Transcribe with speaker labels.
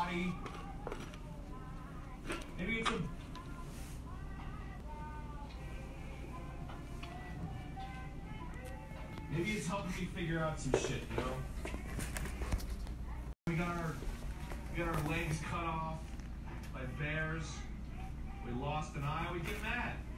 Speaker 1: body. Maybe it's a... Maybe it's helping me figure out some shit, you know? We got our legs cut off by bears. We lost an eye, we get mad.